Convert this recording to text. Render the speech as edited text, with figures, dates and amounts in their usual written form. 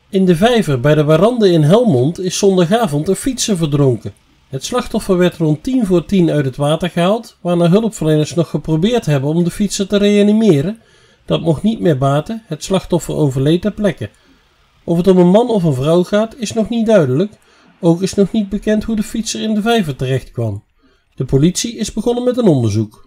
In de vijver bij de Warande in Helmond is zondagavond een fietser verdronken. Het slachtoffer werd rond 9:50 uit het water gehaald, waarna hulpverleners nog geprobeerd hebben om de fietser te reanimeren. Dat mocht niet meer baten, het slachtoffer overleed ter plekke. Of het om een man of een vrouw gaat is nog niet duidelijk, ook is nog niet bekend hoe de fietser in de vijver terecht kwam. De politie is begonnen met een onderzoek.